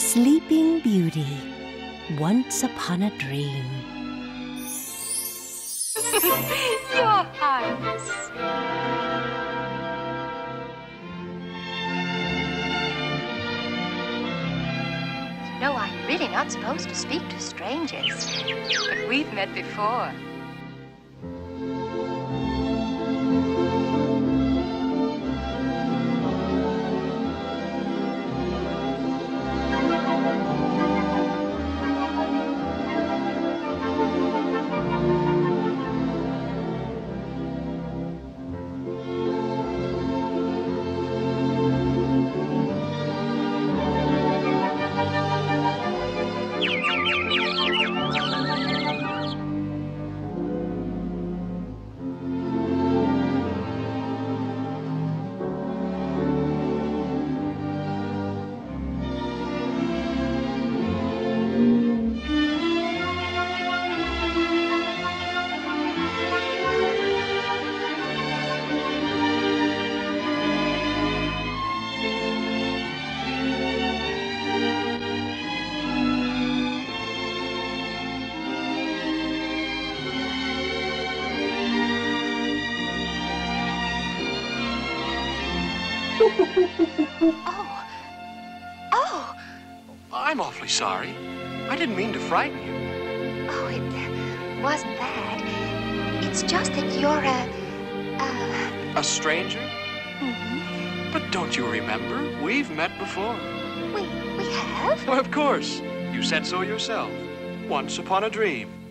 Sleeping Beauty, once upon a dream. Your Highness. You know, I'm really not supposed to speak to strangers, but we've met before. Oh! I'm awfully sorry. I didn't mean to frighten you. Oh, it wasn't that. It's just that you're A stranger? Mm-hmm. But don't you remember? We've met before. We have? Well, of course. You said so yourself. Once upon a dream.